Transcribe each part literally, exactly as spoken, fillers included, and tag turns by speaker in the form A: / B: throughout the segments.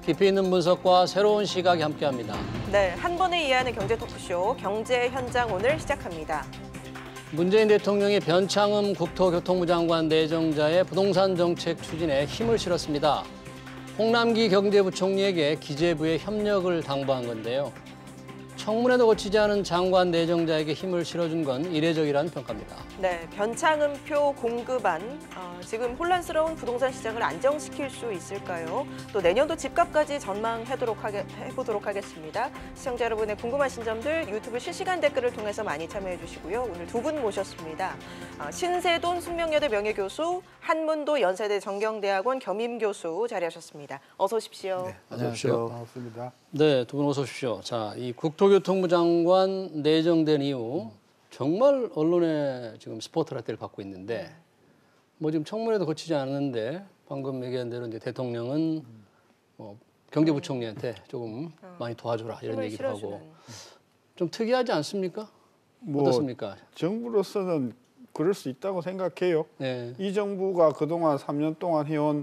A: 깊이 있는 분석과 새로운 시각이 함께합니다.
B: 네, 한 번에 이해하는 경제 토크쇼 경제 현장 오늘 시작합니다.
A: 문재인 대통령이 변창흠 국토교통부 장관 내정자의 부동산 정책 추진에 힘을 실었습니다. 홍남기 경제부총리에게 기재부의 협력을 당부한 건데요. 청문회도 거치지 않은 장관 내정자에게 힘을 실어준 건 이례적이라는 평가입니다.
B: 네, 변창흠표 공급안, 어, 지금 혼란스러운 부동산 시장을 안정시킬 수 있을까요? 또 내년도 집값까지 전망해보도록 하게, 해보도록 하겠습니다. 시청자 여러분의 궁금하신 점들 유튜브 실시간 댓글을 통해서 많이 참여해 주시고요. 오늘 두 분 모셨습니다. 어, 신세돈 숙명여대 명예교수, 한문도 연세대 정경대학원 겸임교수 자리하셨습니다. 어서 오십시오.
C: 네, 안녕하세요. 반갑습니다.
A: 네, 두 분 어서 오십시오. 자, 이 국토교통부 장관 내정된 이후 정말 언론에 지금 스포트라이트를 받고 있는데 뭐 지금 청문회도 거치지 않았는데 방금 얘기한 대로 이제 대통령은 뭐 경제부총리한테 조금 많이 도와줘라 이런 얘기도 하고 좀 특이하지 않습니까?
C: 뭐
A: 어떻습니까?
C: 정부로서는 그럴 수 있다고 생각해요.
A: 네.
C: 이 정부가 그동안 삼 년 동안 해온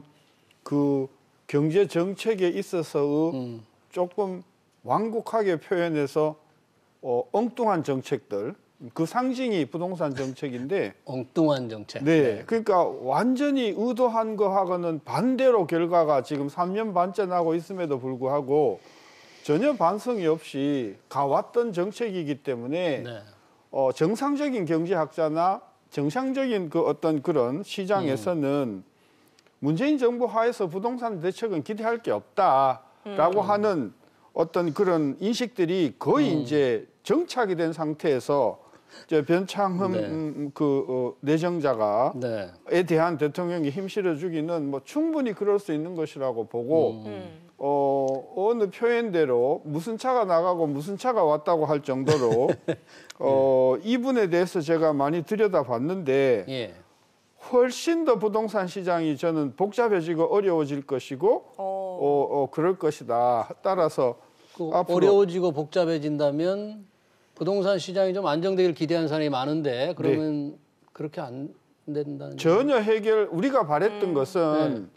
C: 그 경제 정책에 있어서의
A: 음.
C: 조금 완곡하게 표현해서 어, 엉뚱한 정책들, 그 상징이 부동산 정책인데
A: 엉뚱한 정책.
C: 네,
A: 네.
C: 그러니까 완전히 의도한 거하고는 반대로 결과가 지금 삼 년 반째 나고 있음에도 불구하고 전혀 반성이 없이 가왔던 정책이기 때문에
A: 네.
C: 어, 정상적인 경제학자나 정상적인 그 어떤 그런 시장에서는 음. 문재인 정부 하에서 부동산 대책은 기대할 게 없다라고 음. 하는 어떤 그런 인식들이 거의 음. 이제 정착이 된 상태에서 이제 변창흠 네. 그 어, 내정자가 네. 에 대한 대통령이 힘 실어주기는 뭐 충분히 그럴 수 있는 것이라고 보고 음. 어, 어느 표현대로 무슨 차가 나가고 무슨 차가 왔다고 할 정도로 어, 이분에 대해서 제가 많이 들여다봤는데 예. 훨씬 더 부동산 시장이 저는 복잡해지고 어려워질 것이고 어, 어, 그럴 것이다. 따라서
A: 그 어려워지고 복잡해진다면 부동산 시장이 좀 안정되길 기대하는 사람이 많은데 그러면 네. 그렇게 안 된다는
C: 전혀 해결 우리가 바랬던 음. 것은 네.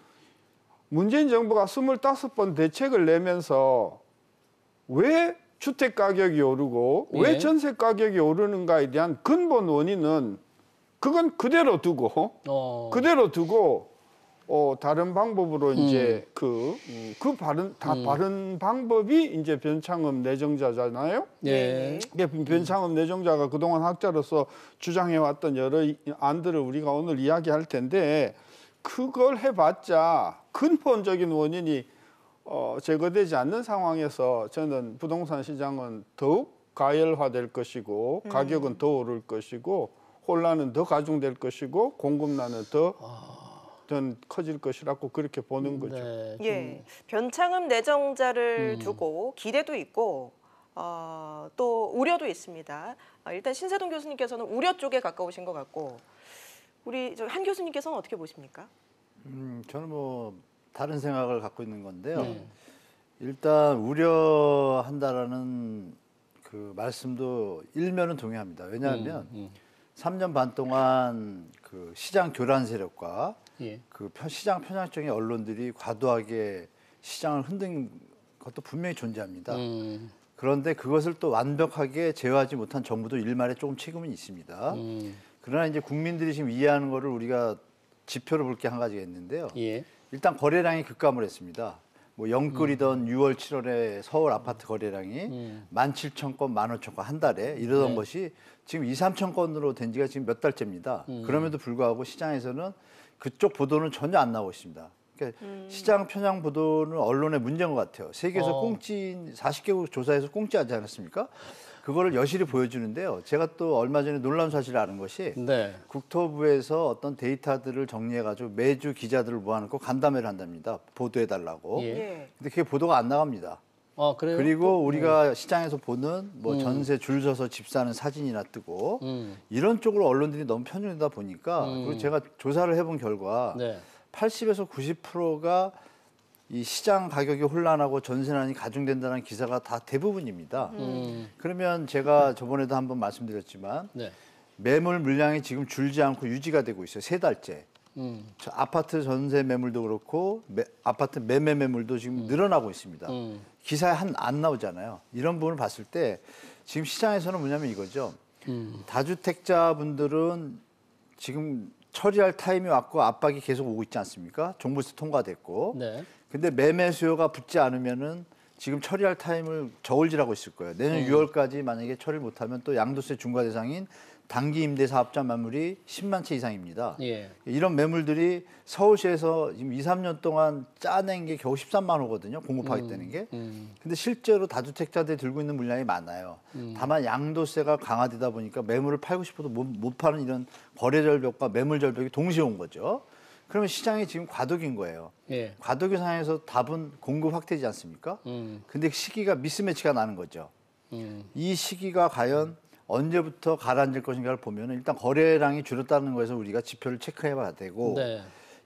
C: 문재인 정부가 스물다섯 번 대책을 내면서 왜 주택 가격이 오르고 예. 왜 전세 가격이 오르는가에 대한 근본 원인은 그건 그대로 두고 어. 그대로 두고 어, 다른 방법으로 음. 이제 그, 그 바른, 다 음. 바른 방법이 이제 변창흠 내정자잖아요.
A: 예.
C: 변창흠 내정자가 그동안 학자로서 주장해왔던 여러 안들을 우리가 오늘 이야기할 텐데 그걸 해봤자 근본적인 원인이 어, 제거되지 않는 상황에서 저는 부동산 시장은 더욱 가열화될 것이고 음. 가격은 더 오를 것이고 혼란은 더 가중될 것이고 공급난은 더 아. 커질 것이라고 그렇게 보는 거죠.
A: 네,
B: 예, 변창흠 내정자를 음. 두고 기대도 있고 어, 또 우려도 있습니다. 어, 일단 신세돈 교수님께서는 우려 쪽에 가까우신 것 같고 우리 저 한 교수님께서는 어떻게 보십니까?
D: 음, 저는 뭐 다른 생각을 갖고 있는 건데요. 네. 일단 우려한다라는 그 말씀도 일면은 동의합니다. 왜냐하면 음, 음. 삼 년 반 동안 그 시장 교란 세력과 예. 그 시장 편향적인 언론들이 과도하게 시장을 흔든 것도 분명히 존재합니다. 음. 그런데 그것을 또 완벽하게 제어하지 못한 정부도 일말에 조금 책임은 있습니다. 음. 그러나 이제 국민들이 지금 이해하는 거를 우리가 지표로 볼 게 한 가지가 있는데요. 예. 일단 거래량이 급감을 했습니다. 뭐 영끌이던 음. 유월, 칠월에 서울 아파트 거래량이 음. 만 칠천 건, 만 오천 건 한 달에 이러던 네. 것이 지금 이, 삼천 건으로 된 지가 지금 몇 달째입니다. 음. 그럼에도 불구하고 시장에서는 그쪽 보도는 전혀 안 나오고 있습니다. 그러니까 음. 시장 편향 보도는 언론의 문제인 것 같아요. 세계에서 어. 꽁찌, 사십 개국 조사에서 꽁찌하지 않았습니까? 그거를 여실히 보여주는데요. 제가 또 얼마 전에 놀라운 사실을 아는 것이 네. 국토부에서 어떤 데이터들을 정리해가지고 매주 기자들을 모아놓고 간담회를 한답니다. 보도해달라고. 예. 근데 그게 보도가 안 나갑니다.
A: 아, 그래요?
D: 그리고 또? 우리가 네. 시장에서 보는 뭐 음. 전세 줄 서서 집 사는 사진이나 뜨고 음. 이런 쪽으로 언론들이 너무 편중되다 보니까 음. 그리고 제가 조사를 해본 결과 네. 팔십에서 구십 퍼센트가 이 시장 가격이 혼란하고 전세난이 가중된다는 기사가 다 대부분입니다. 음. 그러면 제가 저번에도 한번 말씀드렸지만 네. 매물 물량이 지금 줄지 않고 유지가 되고 있어요. 세 달째.
A: 음.
D: 저 아파트 전세 매물도 그렇고 매, 아파트 매매 매물도 지금 늘어나고 있습니다.
A: 음.
D: 기사에 한 안 나오잖아요. 이런 부분을 봤을 때 지금 시장에서는 뭐냐면 이거죠.
A: 음.
D: 다주택자분들은 지금 처리할 타임이 왔고 압박이 계속 오고 있지 않습니까? 종부세 통과됐고.
A: 네.
D: 근데 매매 수요가 붙지 않으면은 지금 처리할 타임을 저울질하고 있을 거예요. 내년
A: 음.
D: 유월까지 만약에 처리를 못하면 또 양도세 중과 대상인 단기 임대 사업자 매물이 십만 채 이상입니다.
A: 예.
D: 이런 매물들이 서울시에서 지금 이, 삼 년 동안 짜낸 게 겨우 십삼만 호거든요. 공급하겠다는 게.
A: 음.
D: 근데 실제로 다주택자들이 들고 있는 물량이 많아요.
A: 음.
D: 다만 양도세가 강화되다 보니까 매물을 팔고 싶어도 못, 못 파는 이런 거래 절벽과 매물 절벽이 동시에 온 거죠. 그러면 시장이 지금 과도기인 거예요.
A: 예.
D: 과도기 상황에서 답은 공급 확대지 않습니까?
A: 음.
D: 근데 시기가 미스매치가 나는 거죠.
A: 음.
D: 이 시기가 과연 언제부터 가라앉을 것인가를 보면 일단 거래량이 줄었다는 거에서 우리가 지표를 체크해봐야 되고
A: 네.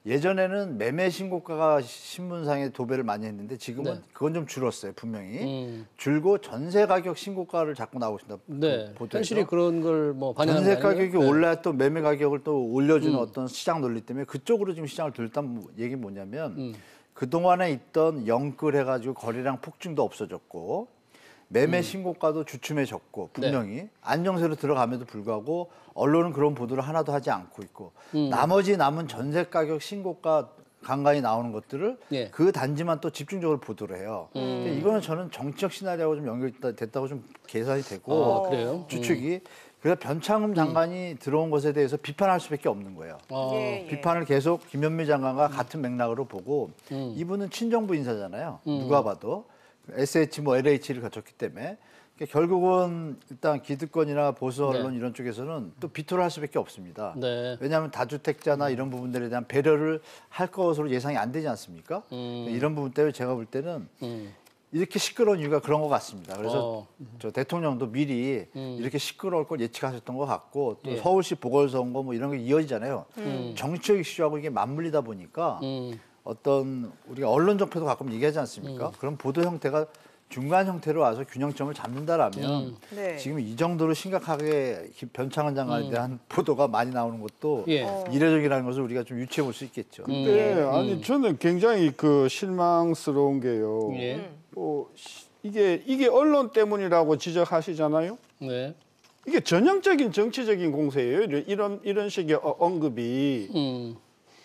D: 예전에는 매매 신고가가 신문상에 도배를 많이 했는데 지금은
A: 네.
D: 그건 좀 줄었어요 분명히
A: 음.
D: 줄고 전세 가격 신고가를 자꾸 나오고 있습니다.
A: 네.
D: 그 보도에서.
A: 현실이 그런 걸 뭐 반영하는
D: 전세
A: 거 아니에요?
D: 가격이
A: 네.
D: 올라야 또 매매 가격을 또 올려주는
A: 음.
D: 어떤 시장 논리 때문에 그쪽으로 지금 시장을 돌렸다는 얘기는 뭐냐면
A: 음.
D: 그동안에 있던 영끌 해가지고 거래량 폭증도 없어졌고 매매
A: 음.
D: 신고가도 주춤해졌고
A: 네.
D: 분명히 안정세로 들어감에도 불구하고 언론은 그런 보도를 하나도 하지 않고 있고
A: 음.
D: 나머지 남은 전세 가격 신고가 간간히 나오는 것들을
A: 예.
D: 그 단지만 또 집중적으로 보도를 해요.
A: 음.
D: 근데 이거는 저는 정치적 시나리오하고 좀 연결됐다고 좀 계산이 되고
A: 아, 그래요?
D: 추측이 그래서 변창흠 장관이 들어온 것에 대해서 비판할 수밖에 없는 거예요.
A: 아.
B: 예, 예.
D: 비판을 계속 김현미 장관과 같은 맥락으로 보고
A: 음.
D: 이분은 친정부 인사잖아요.
A: 음.
D: 누가 봐도 에스에이치 뭐 엘에이치를 거쳤기 때문에 그러니까 결국은 일단 기득권이나 보수 언론
A: 네.
D: 이런 쪽에서는 또 비토를 할 수밖에 없습니다.
A: 네.
D: 왜냐하면 다주택자나 이런 부분들에 대한 배려를 할 것으로 예상이 안 되지 않습니까?
A: 음.
D: 이런 부분 때문에 제가 볼 때는
A: 음.
D: 이렇게 시끄러운 이유가 그런 것 같습니다. 그래서
A: 어.
D: 저 대통령도 미리
A: 음.
D: 이렇게 시끄러울 걸 예측하셨던 것 같고 또
A: 예.
D: 서울시 보궐선거 뭐 이런 게 이어지잖아요.
A: 음.
D: 정치적 이슈하고 이게 맞물리다 보니까
A: 음.
D: 어떤 우리가 언론 정표도 가끔 얘기하지 않습니까? 그런 보도 형태가 중간 형태로 와서 균형점을 잡는다라면
A: 음.
B: 네.
D: 지금 이 정도로 심각하게 기- 변창흠 장관에 대한 보도가 많이 나오는 것도
A: 예.
B: 어.
D: 이례적이라는 것을 우리가 좀 유추해 볼 수 있겠죠.
A: 음.
C: 네, 아니 저는 굉장히 그 실망스러운 게요.
A: 예.
B: 음.
C: 어, 시- 이게 이게 언론 때문이라고 지적하시잖아요.
A: 네.
C: 이게 전형적인 정치적인 공세예요. 이런 이런, 이런 식의 어- 언급이.
A: 음.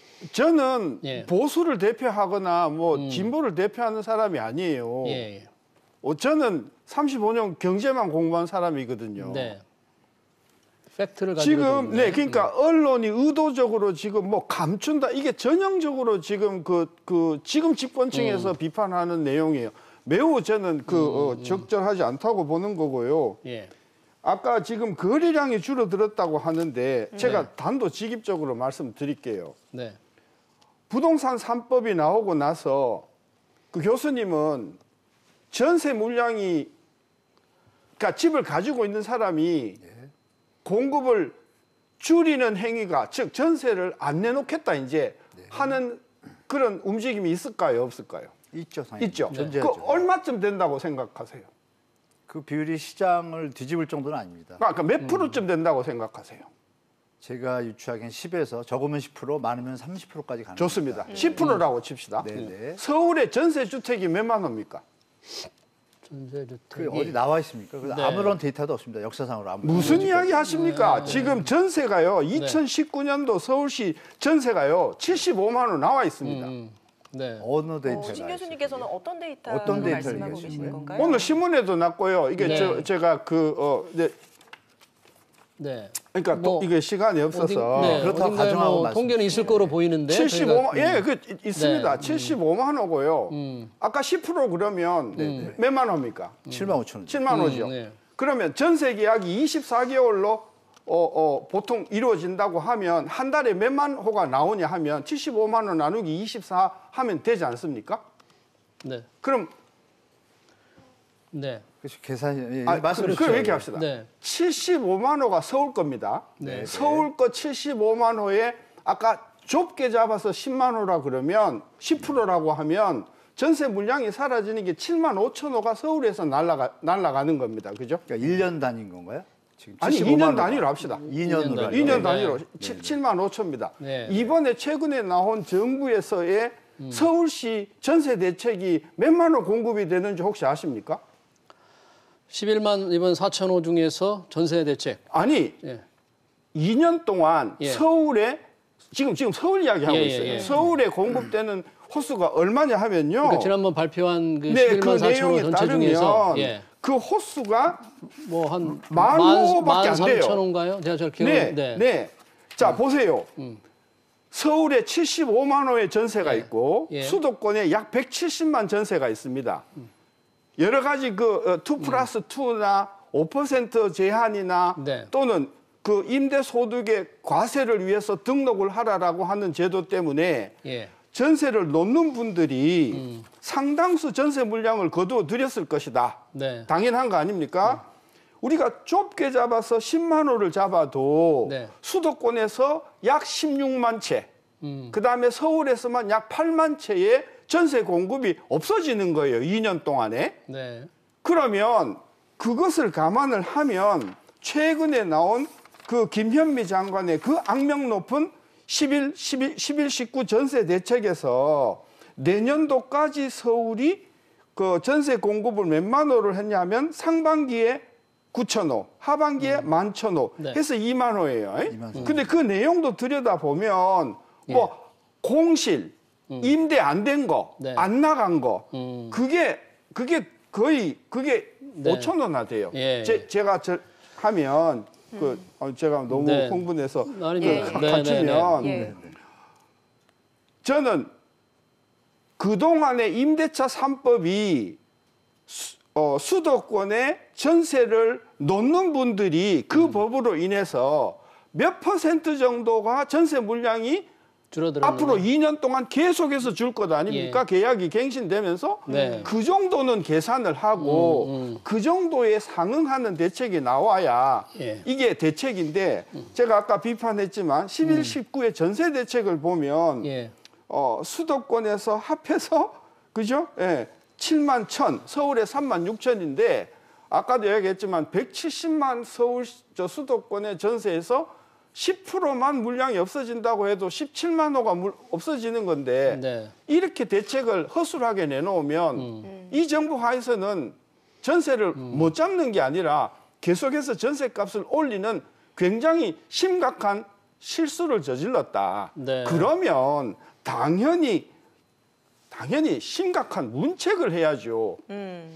C: 저는
A: 예.
C: 보수를 대표하거나 뭐
A: 음.
C: 진보를 대표하는 사람이 아니에요.
A: 예. 예.
C: 어, 저는 삼십오 년 경제만 공부한 사람이거든요.
A: 네. 팩트를 가지고
C: 지금 네 그러니까 언론이 의도적으로 지금 뭐 감춘다 이게 전형적으로 지금 그 그 지금 집권층에서 비판하는 내용이에요. 매우 저는 그 어, 적절하지 않다고 보는 거고요.
A: 예.
C: 아까 지금 거래량이 줄어들었다고 하는데 제가 단도직입적으로 말씀드릴게요.
A: 네.
C: 부동산 삼 법이 나오고 나서 그 교수님은 전세 물량이 그러니까 집을 가지고 있는 사람이 공급을 줄이는 행위가 즉 전세를 안 내놓겠다 이제 하는 그런 움직임이 있을까요 없을까요?
D: 있죠, 당연히.
C: 있죠.
D: 존재하죠.
C: 그 얼마쯤 된다고 생각하세요?
D: 그 비율이 시장을 뒤집을 정도는 아닙니다.
C: 그러니까 몇 프로쯤 된다고 생각하세요?
D: 제가 유추하기엔 십에서 적으면 십 퍼센트, 많으면 삼십 퍼센트까지 가는
C: 좋습니다.
D: 겁니다.
C: 십 퍼센트라고 칩시다.
D: 네, 네.
C: 서울의 전세 주택이 몇만 호입니까?
A: 전세 주택.
D: 그 어디 나와 있습니까? 그래서
A: 네.
D: 아무런 데이터도 없습니다. 역사상으로 아무런.
C: 무슨 이야기 하십니까? 지금 전세가요. 이천십구 년도 서울시 전세가요. 칠십오만 원 나와 있습니다.
A: 음. 네.
D: 어느
B: 어,
D: 데이터가
B: 신 교수님께서는 어떤 데이터
D: 어떤 데이터를
B: 말씀하고
D: 얘기하시는
B: 계시는
D: 거예요?
B: 건가요?
C: 오늘 신문에도 났고요. 이게
A: 네.
C: 저, 제가 그 어, 네,
A: 네.
C: 그러니까
A: 뭐
C: 또 이게 시간이 없어서
A: 어딘, 네.
D: 그렇다고
A: 어딘가에
D: 가정하고
A: 뭐
D: 말씀
A: 통계는 있을 거로 보이는데
C: 칠십오만
A: 저희가,
C: 예, 그 이- 있습니다.
A: 네.
C: 칠십오만 호고요.
A: 음.
C: 아까 십 퍼센트 그러면 몇만 호입니까?
D: 칠만 오천 원.
C: 칠만 호죠.
A: 음, 네.
C: 그러면 전세 계약이 이십사 개월로 어, 어, 보통 이루어진다고 하면 한 달에 몇만 호가 나오냐 하면 칠십오만 원 나누기 이십사 하면 되지 않습니까?
A: 네.
C: 그럼
A: 네.
D: 그래서 계산이 예,
C: 아,
D: 말씀
C: 그럼, 그럼 이렇게 합시다.
A: 네.
C: 칠십오만 호가 서울 겁니다.
A: 네.
C: 서울 거 칠십오만 호에 아까 좁게 잡아서 십만 호라 그러면 십 퍼센트라고 하면 전세 물량이 사라지는 게 칠만 오천 호가 서울에서 날라가, 날라가는 겁니다. 그죠?
D: 그러니까 일 년 단위인 건가요? 지금
C: 아니 이 년 단위로 합시다.
D: 이 년으로.
C: 이 년
A: 네.
C: 단위로
A: 네.
C: 칠만 오천입니다.
A: 네.
C: 이번에 최근에 나온 정부에서의 음. 서울시 전세 대책이 몇만 원 공급이 되는지 혹시 아십니까?
A: 십일만 이번 사천호 중에서 전세 대책.
C: 아니
A: 예.
C: 이 년 동안
A: 예.
C: 서울에 지금 지금 서울 이야기하고
A: 예, 예,
C: 있어요.
A: 예.
C: 서울에 공급되는 호수가 얼마냐 하면요.
A: 그러니까 지난번 발표한 그
C: 네,
A: 십일만
C: 그
A: 사천호
C: 내용에
A: 전체 중에서
C: 따르면
A: 예.
C: 그 호수가
A: 뭐한
C: 만 호밖에 안 돼요.
A: 삼천호인가요? 제가 저 기억.
C: 네,
A: 네.
C: 네. 자 보세요.
A: 음.
C: 서울에 칠십오만 호의 전세가
A: 예.
C: 있고
A: 예.
C: 수도권에 약 백칠십만 전세가 있습니다. 음. 여러 가지 그 이 플러스 이나 오 퍼센트 제한이나
A: 네.
C: 또는 그 임대 소득의 과세를 위해서 등록을 하라라고 하는 제도 때문에
A: 예.
C: 전세를 놓는 분들이
A: 음.
C: 상당수 전세 물량을 거두어 들였을 것이다.
A: 네.
C: 당연한 거 아닙니까? 음. 우리가 좁게 잡아서 십만 호를 잡아도
A: 네.
C: 수도권에서 약 십육만 채,
A: 음.
C: 그다음에 서울에서만 약 팔만 채의 전세 공급이 없어지는 거예요. 이 년 동안에.
A: 네.
C: 그러면 그것을 감안을 하면 최근에 나온 그 김현미 장관의 그 악명 높은 십일, 십일, 십일, 십구 전세 대책에서 내년도까지 서울이 그 전세 공급을 몇만 호를 했냐면 상반기에 구천 호, 하반기에
A: 음.
C: 만천 호
A: 네.
C: 해서 이만 호예요.
D: 이만 호.
C: 근데 그 내용도 들여다보면 뭐
A: 예.
C: 공실, 임대 안 된 거,
A: 네.
C: 안 나간 거,
A: 음.
C: 그게 그게 거의 그게
A: 네.
C: 오천 원나 돼요.
A: 예.
C: 제, 제가 저 하면 그 어, 제가 너무
A: 네.
C: 흥분해서
A: 아니,
C: 그
B: 예,
C: 가-
A: 네,
C: 갖추면
A: 네,
B: 예.
D: 네, 네.
C: 저는 그동안의 임대차 삼 법이 수, 어, 수도권에 전세를 놓는 분들이 그
A: 음.
C: 법으로 인해서 몇 퍼센트 정도가 전세 물량이
A: 줄어들었는데.
C: 앞으로 이 년 동안 계속해서 줄 것 아닙니까? 계약이 갱신되면서
A: 네.
C: 그 정도는 계산을 하고
A: 음, 음.
C: 그 정도에 상응하는 대책이 나와야
A: 예.
C: 이게 대책인데 제가 아까 비판했지만 십일, 십구의 전세 대책을 보면
A: 예.
C: 어, 수도권에서 합해서 그죠? 예, 칠만 천, 서울에 삼만 육천인데 아까도 얘기했지만 백칠십만 서울 저 수도권의 전세에서 십 퍼센트만 물량이 없어진다고 해도 십칠만 호가 물, 없어지는 건데
A: 네.
C: 이렇게 대책을 허술하게 내놓으면
A: 음.
C: 이 정부 하에서는 전세를 못 잡는 게 아니라 계속해서 전세값을 올리는 굉장히 심각한 실수를 저질렀다.
A: 네.
C: 그러면 당연히 당연히 심각한 문책을 해야죠.
B: 음.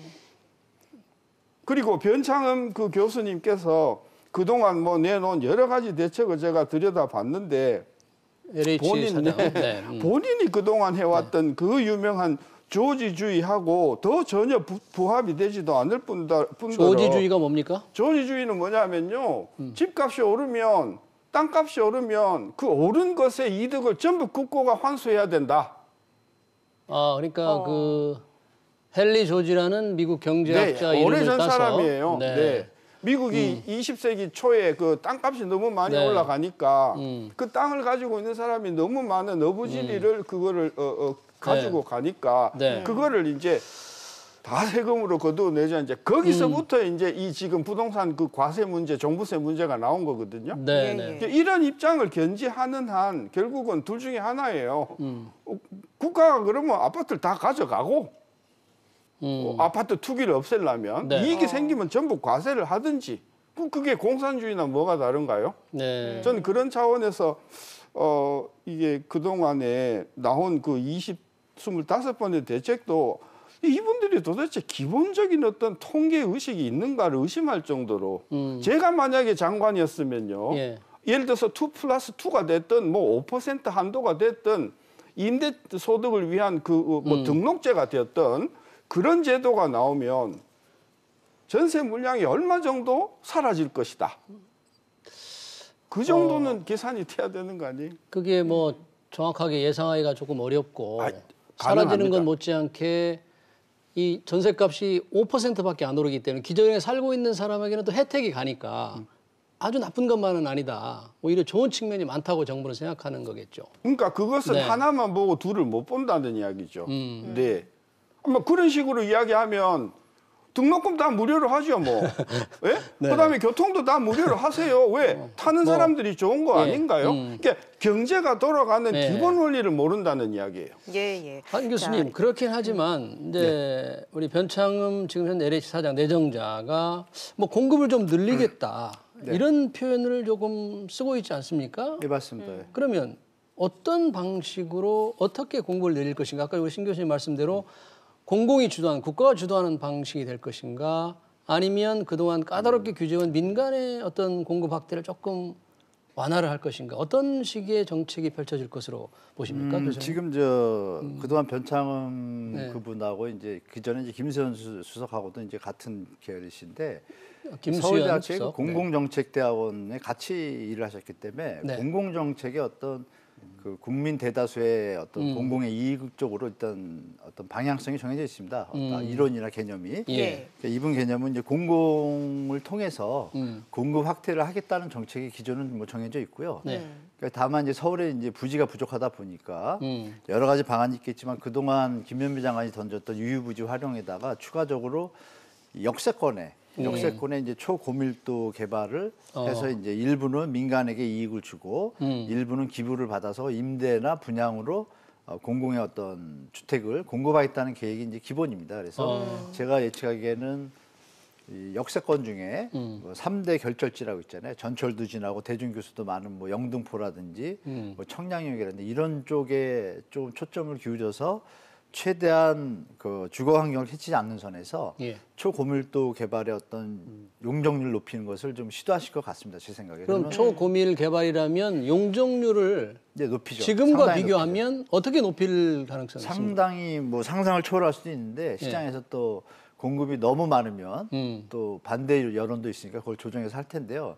C: 그리고 변창흠 그 교수님께서 그동안 뭐 내놓은 여러 가지 대책을 제가 들여다봤는데
A: 엘에이치
C: 본인,
A: 사장.
C: 네.
A: 네. 음.
C: 본인이 그동안 해왔던 그 유명한 조지주의하고 더 전혀 부, 부합이 되지도 않을 뿐더, 뿐더러
A: 조지주의가 뭡니까?
C: 조지주의는 뭐냐면요.
A: 음.
C: 집값이 오르면 땅값이 오르면 그 오른 것의 이득을 전부 국고가 환수해야 된다.
A: 아, 그러니까
B: 어.
A: 그 헨리 조지라는 미국 경제학자
C: 네,
A: 이름을
C: 오래전
A: 따서
C: 사람이에요. 네.
A: 네.
C: 미국이 이십 세기 초에 그 땅값이 너무 많이
A: 네.
C: 올라가니까
A: 음.
C: 그 땅을 가지고 있는 사람이 너무 많은 어부지리를 그거를 어, 어, 가지고
A: 네.
C: 가니까
A: 네.
C: 그거를 이제 다 세금으로 거두어내자 이제 거기서부터
A: 음.
C: 이제 이 지금 부동산 그 과세 문제, 종부세 문제가 나온 거거든요.
A: 네,
B: 예,
A: 네.
B: 예.
C: 이런 입장을 견지하는 한 결국은 둘 중에 하나예요.
A: 음.
C: 어, 국가가 그러면 아파트를 다 가져가고
A: 음.
C: 어, 아파트 투기를 없애려면
A: 네.
C: 이익이
B: 어.
C: 생기면 전부 과세를 하든지 그- 그게 공산주의나 뭐가 다른가요?
A: 네.
C: 저는 그런 차원에서 어 이게 그동안에 나온 그 이십, 스물다섯 번의 대책도 이분들이 도대체 기본적인 어떤 통계 의식이 있는가를 의심할 정도로
A: 음.
C: 제가 만약에 장관이었으면요.
A: 예.
C: 예를 들어서 투 플러스 투가 됐든 뭐 오 퍼센트 한도가 됐든 임대 소득을 위한 그 뭐
A: 음.
C: 등록제가 되었든 그런 제도가 나오면 전세 물량이 얼마 정도 사라질 것이다. 그 정도는
A: 어.
C: 계산이 돼야 되는 거 아니에요?
A: 그게 뭐 정확하게 예상하기가 조금 어렵고
C: 아,
A: 사라지는
C: 가능합니다.
A: 건 못지않게 이 전세값이 오 퍼센트밖에 안 오르기 때문에 기존에 살고 있는 사람에게는 또 혜택이 가니까 아주 나쁜 것만은 아니다. 오히려 좋은 측면이 많다고 정부는 생각하는 거겠죠.
C: 그러니까 그것은
A: 네.
C: 하나만 보고 둘을 못 본다는 이야기죠.
A: 음.
C: 네. 아마 그런 식으로 이야기하면 등록금 다 무료로 하죠, 뭐. 예?
A: 네.
C: 그다음에 교통도 다 무료로 하세요. 왜? 타는
A: 뭐,
C: 사람들이 좋은 거
A: 예,
C: 아닌가요?
A: 음.
C: 그러니까 경제가 돌아가는
A: 네.
C: 기본 원리를 모른다는 이야기예요.
B: 예, 예.
A: 한 교수님
B: 자,
A: 그렇긴 하지만 이제 우리 변창흠 지금 현 엘에이치 사장 내정자가 뭐 공급을 좀 늘리겠다
C: 네.
A: 이런 표현을 조금 쓰고 있지 않습니까?
D: 예, 맞습니다.
B: 음.
A: 그러면 어떤 방식으로 어떻게 공급을 늘릴 것인가? 아까 우리 신 교수님 말씀대로 공공이 주도하는 국가가 주도하는 방식이 될 것인가? 아니면 그동안 까다롭게 규제한 민간의 어떤 공급 확대를 조금 완화를 할 것인가? 어떤 식의 정책이 펼쳐질 것으로 보십니까?
D: 음,
A: 교수님?
D: 지금 저 그동안 변창흠
A: 네.
D: 그분하고 이제 그 전에 이제 김세현 수- 수석하고도 이제 같은 계열이신데
A: 김수현
D: 서울대학교
A: 수석.
D: 공공정책대학원에 같이 일을 하셨기 때문에
A: 네.
D: 공공정책의 어떤 그 국민 대다수의 어떤
A: 음.
D: 공공의 이익 쪽으로 일단 어떤 방향성이 정해져 있습니다.
A: 음.
D: 이론이나 개념이.
A: 예.
D: 그러니까 이분 개념은 이제 공공을 통해서
A: 음.
D: 공급 확대를 하겠다는 정책의 기조는 뭐 정해져 있고요.
A: 네.
B: 음.
D: 그러니까 다만 이제 서울에 이제 부지가 부족하다 보니까
A: 음.
D: 여러 가지 방안이 있겠지만 그동안 김현미 장관이 던졌던 유휴부지 활용에다가 추가적으로 역세권에
A: 음.
D: 역세권에 이제 초고밀도 개발을
A: 어.
D: 해서 이제 일부는 민간에게 이익을 주고
A: 음.
D: 일부는 기부를 받아서 임대나 분양으로 어, 공공의 어떤 주택을 공급하겠다는 계획이 이제 기본입니다. 그래서
A: 어.
D: 제가 예측하기에는 이 역세권 중에
A: 음.
D: 뭐 삼 대 결절지라고 있잖아요. 전철도 지나고 대중교수도 많은 뭐 영등포라든지
A: 음.
D: 뭐 청량역이라든지 이런 쪽에 좀 초점을 기울여서 최대한 그 주거 환경을 해치지 않는 선에서
A: 예.
D: 초고밀도 개발의 어떤 용적률을 높이는 것을 좀 시도하실 것 같습니다. 제 생각에.
A: 그럼
D: 그러면
A: 초고밀 개발이라면 용적률을
D: 이제 높이죠.
A: 지금과
D: 상당히
A: 비교하면 어떻게 높일 가능성이 있습니까?
D: 상당히 뭐 상상을 초월할 수도 있는데 시장에서 또 공급이 너무 많으면
A: 음.
D: 또 반대 여론도 있으니까 그걸 조정해서 할 텐데요.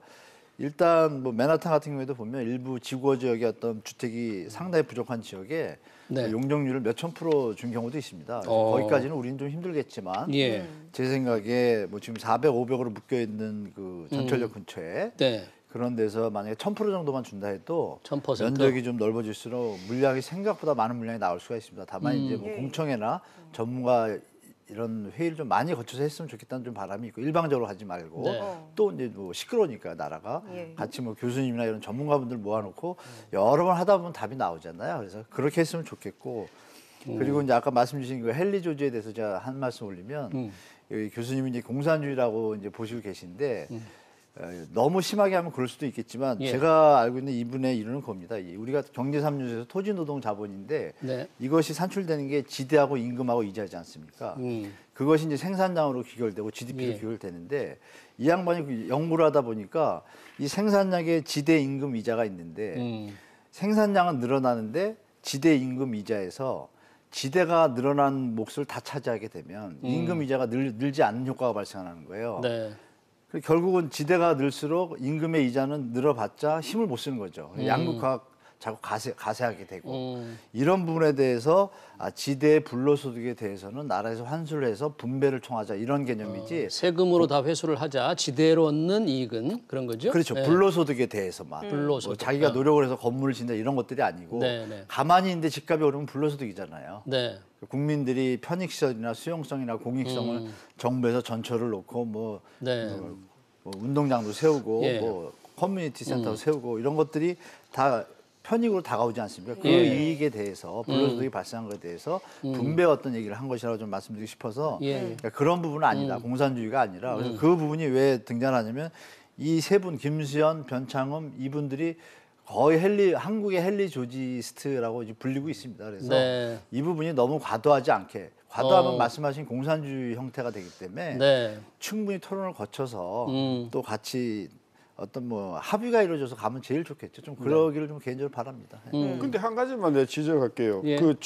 D: 일단 뭐 맨하탄 같은 경우에도 보면 일부 지구어 지역의 어떤 주택이 상당히 부족한 지역에
A: 네.
D: 용적률을 몇천 프로 준 경우도 있습니다. 그래서
A: 어.
D: 거기까지는 우리는 좀 힘들겠지만
A: 예.
B: 음.
D: 제 생각에 뭐 지금 사백, 오백으로 묶여 있는 그 전철역
A: 음.
D: 근처에
A: 네.
D: 그런 데서 만약에 천 프로 정도만 준다 해도
A: 천 퍼센트.
D: 면적이 좀 넓어질수록 물량이 생각보다 많은 물량이 나올 수가 있습니다. 다만
A: 음.
D: 이제 뭐
B: 예.
D: 공청회나 전문가 이런 회의를 좀 많이 거쳐서 했으면 좋겠다는 좀 바람이 있고 일방적으로 하지 말고
A: 네.
B: 어.
D: 또 이제 뭐 시끄러우니까 나라가
B: 예.
D: 같이 뭐 교수님이나 이런 전문가분들 모아놓고 여러 번 하다 보면 답이 나오잖아요. 그래서 그렇게 했으면 좋겠고 그리고 이제 아까 말씀 주신 그 헨리 조지에 대해서 제가 한 말씀 올리면
A: 음.
D: 여기 교수님이 이제 공산주의라고 이제 보시고 계신데
A: 음.
D: 어, 너무 심하게 하면 그럴 수도 있겠지만
A: 예.
D: 제가 알고 있는 이분의 이론은 겁니다. 이 우리가 경제 삼류에서 토지 노동 자본인데
A: 네.
D: 이것이 산출되는 게 지대하고 임금하고 이자지 않습니까?
A: 음.
D: 그것이 이제 생산량으로 귀결되고 지디피로
A: 예.
D: 귀결되는데 이 양반이 그 연구를 하다 보니까 이 생산량의 지대 임금 이자가 있는데
A: 음.
D: 생산량은 늘어나는데 지대 임금 이자에서 지대가 늘어난 몫을 다 차지하게 되면
A: 음.
D: 임금 이자가 늘, 늘지 않는 효과가 발생하는 거예요.
A: 네.
D: 그리고 결국은 지대가 늘수록 임금의 이자는 늘어봤자 힘을 못 쓰는 거죠.
A: 음.
D: 양극화가 자꾸 가세, 가세하게 되고
A: 음.
D: 이런 부분에 대해서 아, 지대의 불로소득에 대해서는 나라에서 환수를 해서 분배를 통하자 이런 개념이지.
A: 세금으로 다 회수를 하자. 지대로 얻는 이익은 그런 거죠?
D: 그렇죠.
A: 네.
D: 불로소득에 대해서만.
A: 불로소득.
D: 뭐 자기가 노력을 해서 건물을 짓는다 이런 것들이 아니고
A: 네, 네.
D: 가만히 있는데 집값이 오르면 불로소득이잖아요.
A: 네.
D: 국민들이 편익시설이나 수용성이나 공익성을
A: 음.
D: 정부에서 전철을 놓고 뭐,
A: 네.
D: 뭐, 뭐 운동장도 세우고
A: 예.
D: 뭐 커뮤니티 센터
A: 음.
D: 세우고 이런 것들이 다 편익으로 다가오지 않습니까? 그
A: 예.
D: 이익에 대해서 불로소득이 발생한 것에 대해서 분배 어떤 얘기를 한 것이라고 좀 말씀드리고 싶어서
A: 예.
D: 그러니까 그런 부분은 아니다. 공산주의가 아니라 그래서 그 부분이 왜 등장하냐면 이 세 분 김수현, 변창흠 이분들이 거의 헨리 한국의 헨리 조지스트라고 이제 불리고 있습니다. 그래서
A: 네.
D: 이 부분이 너무 과도하지 않게 과도하면
A: 어.
D: 말씀하신 공산주의 형태가 되기 때문에
A: 네.
D: 충분히 토론을 거쳐서
A: 음.
D: 또 같이 어떤 뭐 합의가 이루어져서 가면 제일 좋겠죠. 좀 그러기를 좀 개인적으로 바랍니다.
A: 음.
C: 근데 한 가지만 내가 지적할게요.
A: 예.
C: 그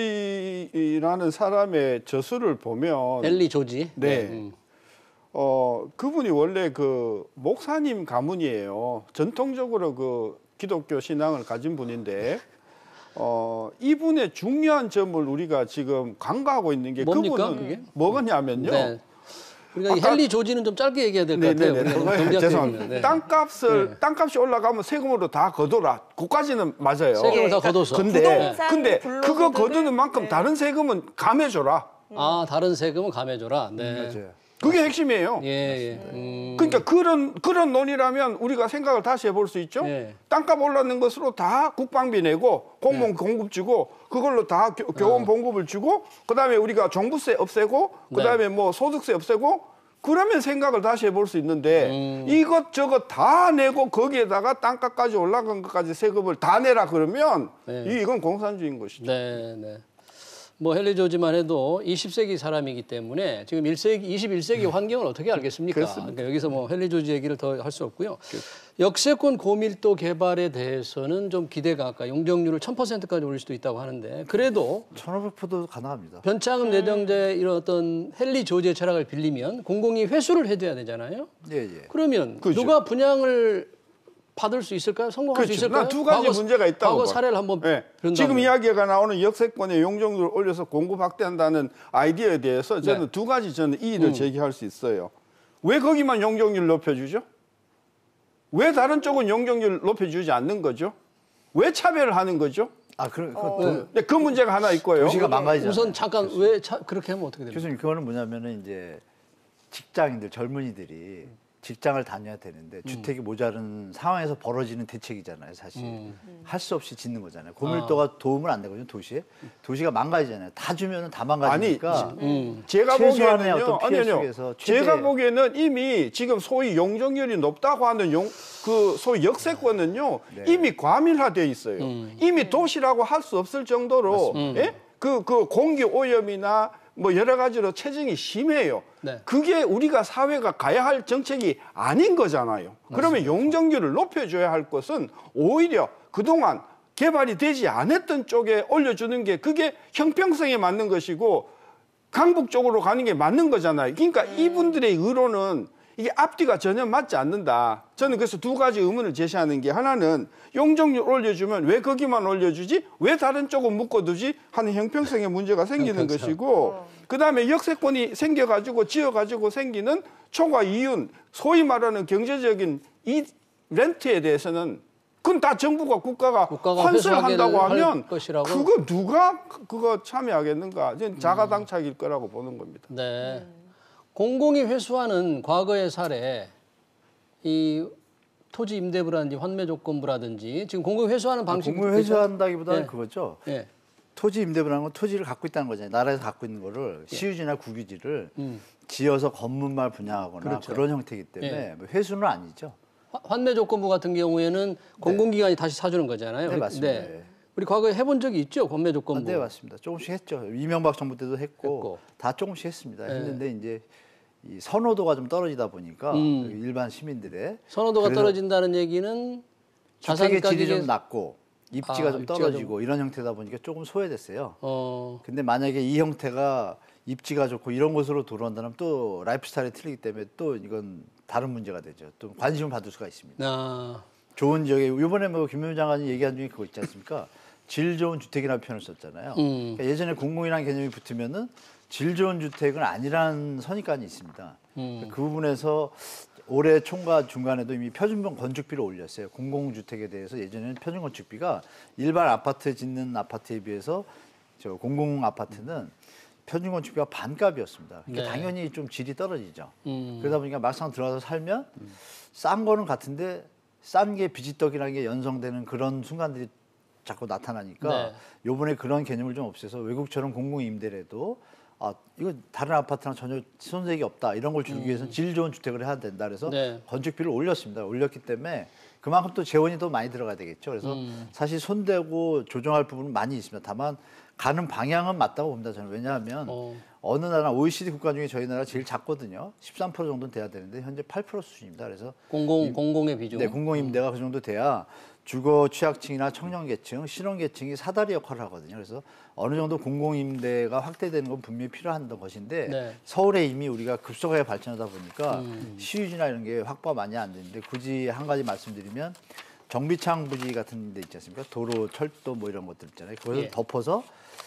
C: 조지라는 사람의 저술을 보면
A: 헨리 조지.
C: 네.
A: 음.
C: 어 그분이 원래 그 목사님 가문이에요. 전통적으로 그 기독교 신앙을 가진 분인데 어 이분의 중요한 점을 우리가 지금 간과하고 있는 게
A: 뭡니까,
C: 그분은
A: 그게?
C: 뭐냐면요.
A: 네. 우리가 이
C: 아까-
A: 헨리 조지는 좀 짧게 얘기해야 될 것 같아요.
C: 네네네.
A: 우리가
C: 그거
A: 경제학
C: 죄송합니다.
A: 때문에. 네.
C: 땅값을
A: 네.
C: 땅값이 올라가면 세금으로 다 거둬라. 그까지는 맞아요.
A: 세금을
B: 예,
A: 다
B: 그러니까
A: 걷어서.
C: 근데
B: 부동산
C: 근데
B: 불로소득을-
C: 그거 거두는 만큼
B: 네.
C: 다른 세금은 감해줘라.
A: 아, 다른 세금은 감해줘라. 네.
D: 맞아요.
C: 그게 핵심이에요.
A: 예, 예. 음.
C: 그러니까 그런 그런 논의라면 우리가 생각을 다시 해볼 수 있죠.
A: 예.
C: 땅값 올랐는 것으로 다 국방비 내고 공무원 공급 주고 그걸로 다 교, 교원 봉급을 주고 그다음에 우리가 종부세 없애고 그다음에 뭐 소득세 없애고 그러면 생각을 다시 해볼 수 있는데
A: 음.
C: 이것저것 다 내고 거기에다가 땅값까지 올라간 것까지 세금을 다 내라 그러면
A: 네.
C: 이건 공산주의인 것이죠.
A: 네, 네. 뭐 헨리 조지만 해도 이십 세기 사람이기 때문에 지금 일 세기, 이십일 세기 환경을 어떻게 알겠습니까?
C: 그렇습니다.
A: 그러니까 여기서 뭐 헨리 조지 얘기를 더 할 수 없고요. 역세권 고밀도 개발에 대해서는 좀 기대가 아까 용적률을 천 퍼센트까지 올릴 수도 있다고 하는데 그래도
D: 천오백 퍼센트도 가능합니다.
A: 변창흠 내정자의 이런 어떤 헨리 조지의 철학을 빌리면 공공이 회수를 해줘야 되잖아요.
D: 예, 예.
A: 그러면
C: 그죠.
A: 누가 분양을 받을 수 있을까요? 성공할
C: 그렇죠.
A: 수 있을까요?
C: 난 두 가지
A: 과거,
C: 문제가 있다고
A: 과거
C: 봐.
A: 사례를 한번
C: 네.
A: 본다면.
C: 지금 이야기가 나오는 역세권의 용적률을 올려서 공급 확대한다는 아이디어에 대해서 저는
A: 네.
C: 두 가지 저는 이의를
A: 음.
C: 제기할 수 있어요. 왜 거기만 용적률 높여주죠? 왜 다른 쪽은 용적률 높여주지 않는 거죠? 왜 차별을 하는 거죠?
D: 아, 그, 그,
B: 어.
C: 네, 그 문제가 하나 있고요.
D: 도시가 망가지잖아요.
A: 우선 잠깐 왜 차, 그렇게 하면 어떻게 됩니까?
D: 교수님, 그거는 뭐냐면은 이제 직장인들, 젊은이들이 직장을 다녀야 되는데 주택이 모자른 상황에서 벌어지는 대책이잖아요, 사실.
A: 음.
D: 할 수 없이 짓는 거잖아요. 고밀도가 도움을 안 되거든요, 도시에. 도시가 망가지잖아요. 다 주면은 다 망가지니까.
A: 음.
C: 제가
D: 최소한의
C: 보기에는요,
D: 어떤 피해
C: 아니요,
D: 속에서 최대-
C: 제가 보기에는 이미 지금 소위 용적률이 높다고 하는 용, 그 소위 역세권은요,
D: 네.
C: 이미 과밀화되어 있어요.
A: 음.
C: 이미 도시라고 할 수 없을 정도로, 예? 그, 그 공기 오염이나 뭐 여러 가지로 체증이 심해요.
A: 네.
C: 그게 우리가 사회가 가야 할 정책이 아닌 거잖아요. 그러면 용적률을 높여줘야 할 것은 오히려 그동안 개발이 되지 않았던 쪽에 올려주는 게 그게 형평성에 맞는 것이고 강북 쪽으로 가는 게 맞는 거잖아요. 그러니까 이분들의 의로는 이게 앞뒤가 전혀 맞지 않는다. 저는 그래서 두 가지 의문을 제시하는 게 하나는 용적률 올려주면 왜 거기만 올려주지? 왜 다른 쪽은 묶어두지? 하는 형평성의 문제가 생기는
A: 형평성.
C: 것이고 그다음에 역세권이 생겨가지고 지어가지고 생기는 초과 이윤, 소위 말하는 경제적인 이 렌트에 대해서는 그건 다 정부가 국가가,
A: 국가가
C: 환수를
A: 회수하기를
C: 한다고
A: 할
C: 하면
A: 것이라고?
C: 그거 누가 그거 참여하겠는가? 저는 자가당착일 거라고 보는 겁니다.
A: 네. 공공이 회수하는 과거의 사례, 이 토지 임대부라든지 환매 조건부라든지 지금 공공이 회수하는 방식
D: 공물 회수한다기보다는
A: 네.
D: 그거죠.
A: 예.
D: 토지 임대부라는 건 토지를 갖고 있다는 거잖아요. 나라에서 갖고 있는 거를 시유지나 국유지를
A: 음.
D: 지어서 건물만 분양하거나
A: 그렇죠.
D: 그런 형태이기 때문에
A: 예.
D: 뭐 회수는 아니죠.
A: 화- 환매 조건부 같은 경우에는 공공기관이 다시 사주는 거잖아요.
D: 네, 맞습니다. 예.
A: 우리 과거에 해본 적이 있죠, 환매 조건부.
D: 네, 맞습니다. 조금씩 했죠. 이명박 정부 때도 했고,
A: 했고.
D: 다 조금씩 했습니다.
A: 네.
D: 했는데 이제 이 선호도가 좀 떨어지다 보니까
A: 음.
D: 일반 시민들의
A: 선호도가
D: 그래서
A: 떨어진다는 얘기는 자산
D: 주택의 질이
A: 가격의
D: 좀 낮고 입지가
A: 아,
D: 좀
A: 입지가
D: 떨어지고 이런 형태다 보니까 조금 소외됐어요.
A: 어,
D: 근데 만약에 이 형태가 입지가 좋고 이런 곳으로 들어온다면 또 라이프 스타일이 틀리기 때문에 또 이건 다른 문제가 되죠. 또 관심을 받을 수가 있습니다.
A: 아,
D: 좋은 지역에 이번에 뭐 김명주 장관이 얘기한 중에 그거 있지 않습니까? 질 좋은 주택이라는 표현을 썼잖아요.
A: 음.
D: 그러니까 예전에 공공이라는 개념이 붙으면은 질 좋은 주택은 아니라는 선입관이 있습니다.
A: 음.
D: 그 부분에서 올해 총과 중간에도 이미 표준분 건축비를 올렸어요. 공공주택에 대해서 예전에는 표준 건축비가 일반 아파트 짓는 아파트에 비해서 저 공공 아파트는 표준 건축비가 반값이었습니다. 그러니까
A: 네.
D: 당연히 좀 질이 떨어지죠.
A: 음.
D: 그러다 보니까 막상 들어가서 살면 싼 거는 같은데 싼 게 비지떡이라는 게 연성되는 그런 순간들이 자꾸 나타나니까
A: 네.
D: 요번에 그런 개념을 좀 없애서 외국처럼 공공 임대래도 아 이거 다른 아파트랑 전혀 손색이 없다 이런 걸 주기 위해서는 질 좋은 주택을 해야 된다 그래서
A: 음. 네.
D: 건축비를 올렸습니다. 올렸기 때문에 그만큼 또 재원이 더 많이 들어가야 되겠죠. 그래서
A: 음.
D: 사실 손대고 조정할 부분은 많이 있습니다. 다만 가는 방향은 맞다고 봅니다. 저는 왜냐하면
A: 어.
D: 어느 나라 오이시디 국가 중에 저희 나라 제일 작거든요. 십삼 퍼센트 정도는 돼야 되는데 현재 팔 퍼센트 수준입니다. 그래서
A: 공공 공공의 비중.
D: 네, 공공임대가 그 정도 돼야 주거 취약층이나 청년계층, 실혼계층이 사다리 역할을 하거든요. 그래서 어느 정도 공공임대가 확대되는 건 분명히 필요한 것인데
A: 네.
D: 서울에 이미 우리가 급속하게 발전하다 보니까
A: 음.
D: 시유지나 이런 게 확보가 많이 안 되는데 굳이 한 가지 말씀드리면 정비창 부지 같은 데 있지 않습니까? 도로, 철도 뭐 이런 것들 있잖아요. 그걸
A: 예.
D: 덮어서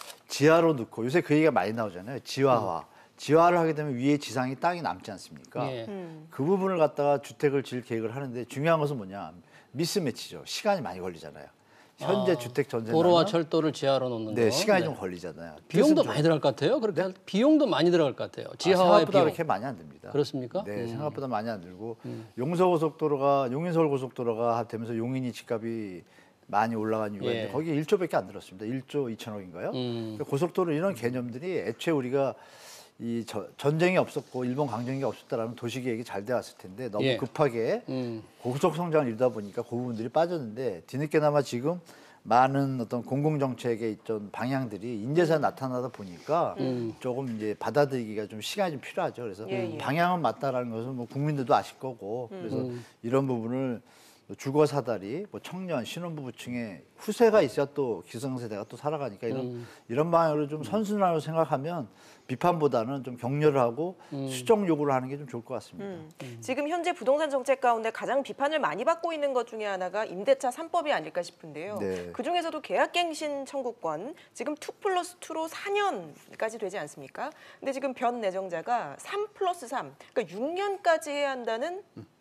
D: 지하로 넣고 요새 그 얘기가 많이 나오잖아요. 지하화.
A: 음.
D: 지하를 하게 되면 위에 지상이 땅이 남지 않습니까?
A: 예.
B: 음.
D: 그 부분을 갖다가 주택을 지을 계획을 하는데 중요한 것은 뭐냐? 미스매치죠. 시간이 많이 걸리잖아요. 현재
A: 아,
D: 주택 전세
A: 도로와 철도를 지하로 놓는
D: 네,
A: 거.
D: 시간이
A: 네.
D: 좀 걸리잖아요.
A: 비용도
D: 뜻은
A: 많이 들어갈 것 같아요. 그렇게 할- 비용도 많이 들어갈 것 같아요.
D: 아,
A: 지하화의
D: 생각보다
A: 비용.
D: 그렇게 많이 안 듭니다.
A: 그렇습니까?
D: 네,
A: 음.
D: 생각보다 많이 안 들고 용서고속도로가 용인서울 고속도로가 되면서 용인이 집값이 많이 올라간 이유가
A: 예.
D: 있는데 거기에 일조밖에 안 들었습니다. 일조 이천억인가요?
A: 음.
D: 그러니까 고속도로 이런 개념들이 애초에 우리가 이 저, 전쟁이 없었고 일본 강점기가 없었다라면 도시계획이 잘 돼 왔을 텐데 너무
A: 예.
D: 급하게
A: 음.
D: 고속 성장을 이루다 보니까 그 부분들이 빠졌는데 뒤늦게나마 지금 많은 어떤 공공정책의 있던 방향들이 인제서 나타나다 보니까
A: 음.
D: 조금 이제 받아들이기가 좀 시간이 좀 필요하죠. 그래서
B: 예, 예.
D: 방향은 맞다라는 것은 뭐 국민들도 아실 거고 그래서
A: 음.
D: 이런 부분을 주거 사다리, 뭐 청년, 신혼부부층에 후세가 있어야 또 기성세대가 또 살아가니까 이런
A: 음.
D: 이런 방향으로 좀 선순환으로 생각하면 비판보다는 좀 격려를 하고
A: 음.
D: 수정 요구를 하는 게 좀 좋을 것 같습니다.
B: 음. 지금 현재 부동산 정책 가운데 가장 비판을 많이 받고 있는 것 중에 하나가 임대차 삼 법이 아닐까 싶은데요.
D: 네.
B: 그중에서도 계약갱신 청구권 지금 투 플러스 투로 사 년까지 되지 않습니까? 근데 지금 변 내정자가 삼 플러스 삼, 그러니까 육 년까지 해야 한다는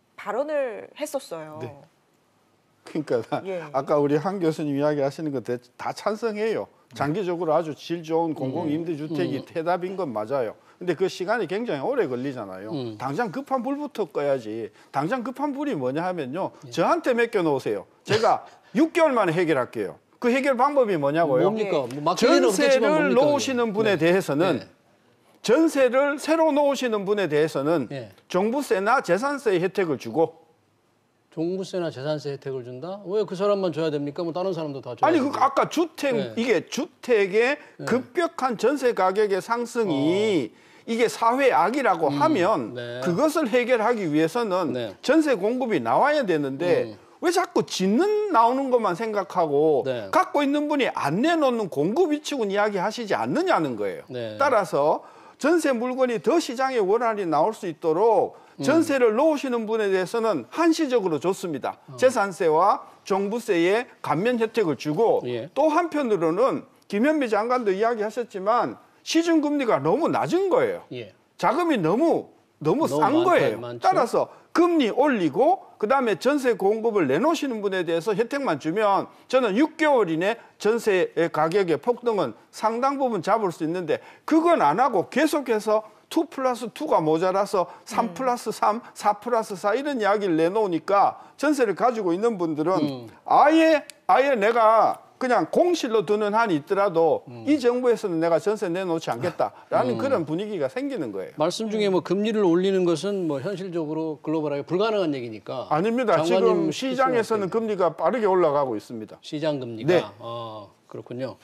B: 발언을 했었어요.
C: 네. 그러니까
B: 예.
C: 아까 우리 한 교수님 이야기하시는 거 다 찬성해요. 장기적으로 아주 질 좋은 공공임대주택이
A: 음.
C: 태답인 건 맞아요. 근데 그 시간이 굉장히 오래 걸리잖아요.
A: 음.
C: 당장 급한 불부터 꺼야지. 당장 급한 불이 뭐냐 하면요.
A: 예.
C: 저한테 맡겨놓으세요. 제가 육 개월 만에 해결할게요. 그 해결 방법이 뭐냐고요?
A: 뭡니까? 뭐 막히지는 없겠지만
C: 전세를
A: 뭡니까,
C: 놓으시는 분에
A: 네.
C: 대해서는
A: 네.
C: 전세를 새로 놓으시는 분에 대해서는
A: 예.
C: 종부세나 재산세의 혜택을 주고
A: 종부세나 재산세 혜택을 준다? 왜 그 사람만 줘야 됩니까? 뭐 다른 사람도 다 줘야
C: 아니
A: 되고.
C: 그 아까 주택
A: 네.
C: 이게 주택의 급격한 전세 가격의 상승이 이게 사회 악이라고 하면
A: 네.
C: 그것을 해결하기 위해서는
A: 네.
C: 전세 공급이 나와야 되는데
A: 음.
C: 왜 자꾸 짓는 나오는 것만 생각하고
A: 네.
C: 갖고 있는 분이 안 내놓는 공급 위축은 이야기하시지 않느냐는 거예요.
A: 네.
C: 따라서 전세 물건이 더 시장에 원활히 나올 수 있도록 전세를 놓으시는 분에 대해서는 한시적으로 좋습니다.
A: 어.
C: 재산세와 종부세의 감면 혜택을 주고
A: 예.
C: 또 한편으로는 김현미 장관도 이야기하셨지만 시중금리가 너무 낮은 거예요.
A: 예.
C: 자금이 너무 너무
A: 너무
C: 싼
A: 많다,
C: 거예요.
A: 많죠.
C: 따라서 금리 올리고 그다음에 전세 공급을 내놓으시는 분에 대해서 혜택만 주면 저는 육 개월 이내 전세의 가격의 폭등은 상당 부분 잡을 수 있는데 그건 안 하고 계속해서 투 플러스 투가 모자라서 삼 플러스 삼, 사 플러스 사 이런 이야기를 내놓으니까 전세를 가지고 있는 분들은
A: 음.
C: 아예 아예 내가 그냥 공실로 두는 한이 있더라도
A: 음.
C: 이 정부에서는 내가 전세 내놓지 않겠다라는 그런 분위기가 생기는 거예요.
A: 말씀 중에 뭐 금리를 올리는 것은 뭐 현실적으로 글로벌하게 불가능한 얘기니까.
C: 아닙니다.
A: 장관님
C: 지금 시장에서는 금리가 빠르게 올라가고 있습니다.
A: 시장 금리가.
C: 네.
A: 아, 그렇군요.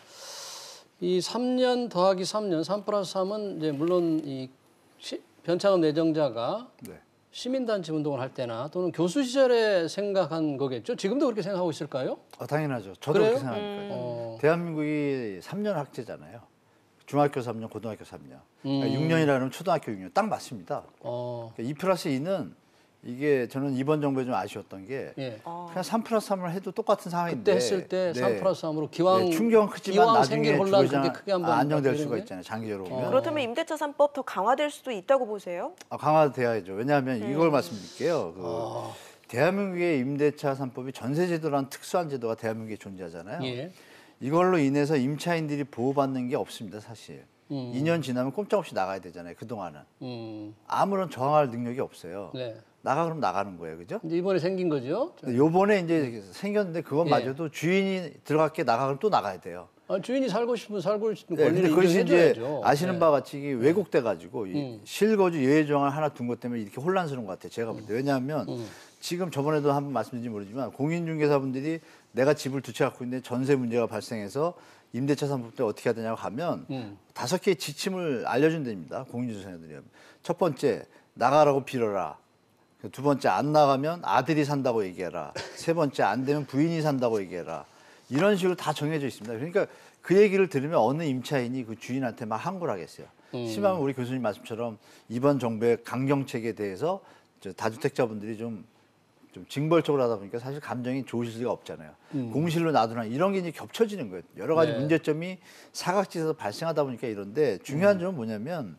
A: 이 삼 년 더하기 삼 년, 삼 플러스 삼은 이제 물론 이 시, 변창흠 내정자가
D: 네.
A: 시민단체 운동을 할 때나 또는 교수 시절에 생각한 거겠죠. 지금도 그렇게 생각하고 있을까요?
D: 어, 당연하죠. 저도
A: 그래요?
D: 그렇게 생각합니다.
A: 어.
D: 대한민국이 삼 년 학제잖아요. 중학교 삼 년, 고등학교 삼 년. 그러니까
A: 음.
D: 육 년이라는 초등학교 육 년. 딱 맞습니다.
A: 어.
D: 그러니까 이 플러스 이는 이게 저는 이번 정부에 좀 아쉬웠던 게
A: 예.
D: 그냥 삼 플러스 삼을 해도 똑같은 상황인데
A: 그때 했을 때 삼 플러스 삼으로 기왕
D: 네, 충격은 크지만
A: 기왕
D: 나중에
A: 생길 혼란
D: 주거장
A: 그렇게 크게 한번
D: 안정될
A: 이런
D: 수가
A: 게?
D: 있잖아요. 장기적으로
A: 어.
D: 보면.
B: 그렇다면 임대차 삼 법 더 강화될 수도 있다고 보세요?
D: 아, 강화돼야죠. 왜냐하면 이걸 말씀드릴게요. 그
A: 아.
D: 대한민국의 임대차 삼 법이 전세제도라는 특수한 제도가 대한민국에 존재하잖아요.
A: 예.
D: 이걸로 인해서 임차인들이 보호받는 게 없습니다, 사실.
A: 음.
D: 이 년 지나면 꼼짝없이 나가야 되잖아요, 그동안은.
A: 음.
D: 아무런 저항할 능력이 없어요.
A: 네.
D: 나가 그럼 나가는 거예요, 그죠?
A: 근데 이번에 생긴 거죠.
D: 근데 요번에 이제 생겼는데
A: 예.
D: 그것마저도 주인이 들어갈게 나가 그럼 또 나가야 돼요.
A: 아, 주인이 살고 싶으면 살고 싶은
D: 네,
A: 권리를
D: 근데 그것이 이제
A: 인정해줘야죠.
D: 아시는
A: 네.
D: 바와 같이 이게 왜곡돼 가지고 이
A: 음.
D: 실거주 예외 조항을 하나 둔 것 때문에 이렇게 혼란스러운 것 같아요. 제가 볼 때. 왜냐하면
A: 음.
D: 지금 저번에도 한번 말씀드린지 모르지만 공인중개사분들이 내가 집을 두 채 갖고 있는데 전세 문제가 발생해서 임대차 삼 법 때 어떻게 해야 되냐고 하면
A: 음.
D: 다섯 개의 지침을 알려준답니다. 공인중개사들이. 첫 번째 나가라고 빌어라. 두 번째 안 나가면 아들이 산다고 얘기해라. 세 번째 안 되면 부인이 산다고 얘기해라. 이런 식으로 다 정해져 있습니다. 그러니까 그 얘기를 들으면 어느 임차인이 그 주인한테 막 항고를 하겠어요.
A: 음.
D: 심하면 우리 교수님 말씀처럼 이번 정부의 강경책에 대해서 저 다주택자분들이 좀, 좀 징벌적으로 하다 보니까 사실 감정이 좋으실 리가 없잖아요.
A: 음.
D: 공실로 놔두나 이런 게 이제 겹쳐지는 거예요. 여러 가지
A: 네.
D: 문제점이 사각지대에서 발생하다 보니까 이런데 중요한 점은 뭐냐면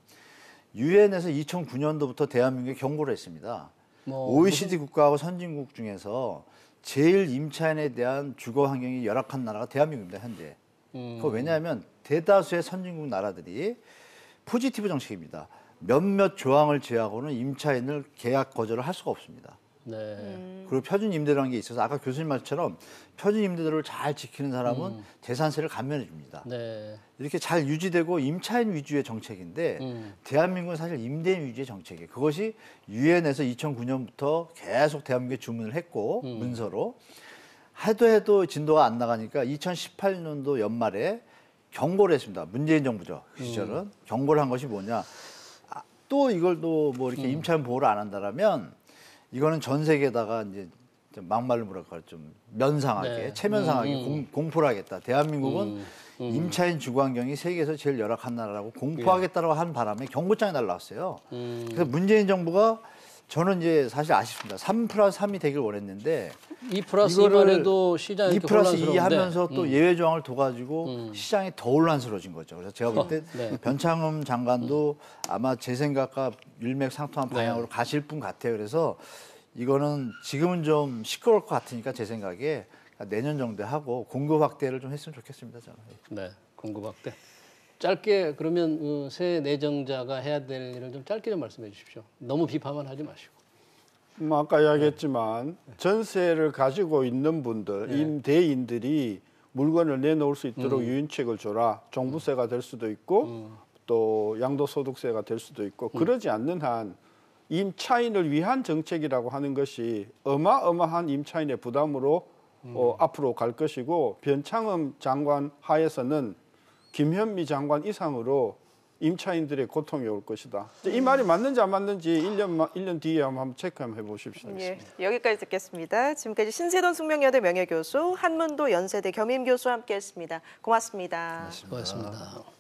D: 유엔에서 이천구 년도부터 대한민국에 경고를 했습니다.
A: 뭐
D: 오이시디 국가하고 선진국 중에서 제일 임차인에 대한 주거 환경이 열악한 나라가 대한민국입니다, 현재.
A: 음.
D: 그 왜냐하면 대다수의 선진국 나라들이 포지티브 정책입니다. 몇몇 조항을 제하고는 임차인을 계약 거절을 할 수가 없습니다.
A: 네.
B: 음.
D: 그리고 표준 임대라는 게 있어서 아까 교수님 말처럼 표준 임대료를 잘 지키는 사람은
A: 음.
D: 재산세를 감면해 줍니다.
A: 네.
D: 이렇게 잘 유지되고 임차인 위주의 정책인데
A: 음.
D: 대한민국은 사실 임대인 위주의 정책이에요. 그것이 유엔에서 이천구 년부터 계속 대한민국에 주문을 했고
A: 음.
D: 문서로 해도 해도 진도가 안 나가니까 이천십팔 년도 연말에 경고를 했습니다. 문재인 정부죠. 그 시절은
A: 음.
D: 경고를 한 것이 뭐냐. 아, 또 이걸 또 뭐 이렇게
A: 음.
D: 임차인 보호를 안 한다라면 이거는 전 세계에다가 이제 좀 막말로 뭐랄까 좀 면상하게
A: 네.
D: 체면상하게
A: 음.
D: 공, 공포를 하겠다. 대한민국은
A: 음. 음.
D: 임차인 주거 환경이 세계에서 제일 열악한 나라라고 공포하겠다라고 한 바람에 경고장이 날라왔어요.
A: 음.
D: 그래서 문재인 정부가 저는 이제 사실 아쉽습니다. 삼 플러스 삼이 되길 원했는데
A: 이 플러스
D: 이거를
A: 이만 해도 시장이
D: 이
A: 이렇게
D: 플러스 이
A: 혼란스러운데.
D: 하면서 또
A: 음.
D: 예외 조항을 둬가지고
A: 음.
D: 시장이 더 혼란스러워진 거죠. 그래서 제가 볼 때
A: 네.
D: 변창흠 장관도 아마 제 생각과 일맥상통한 방향으로
A: 네.
D: 가실 분 같아요. 그래서 이거는 지금은 좀 시끄러울 것 같으니까 제 생각에 내년 정도에 하고 공급 확대를 좀 했으면 좋겠습니다. 저는.
A: 네, 공급 확대. 짧게 그러면 어, 새 내정자가 해야 될 일을 좀 짧게 좀 말씀해 주십시오. 너무 비판만 하지 마시고.
C: 뭐 아까 이야기했지만 전세를 가지고 있는 분들,
A: 네.
C: 임대인들이 물건을 내놓을 수 있도록
A: 음.
C: 유인책을 줘라. 종부세가 될 수도 있고
A: 음.
C: 또 양도소득세가 될 수도 있고 그러지 않는 한 임차인을 위한 정책이라고 하는 것이 어마어마한 임차인의 부담으로
A: 음.
C: 어, 앞으로 갈 것이고 변창흠 장관 하에서는 김현미 장관 이상으로 임차인들의 고통이 올 것이다. 이 말이 맞는지 안 맞는지 일 년, 일 년 뒤에 한번 체크 한번 해보십시오.
B: 예, 여기까지 듣겠습니다. 지금까지 신세돈 숙명여대 명예교수, 한문도 연세대 겸임교수와 함께했습니다. 고맙습니다.
A: 고맙습니다.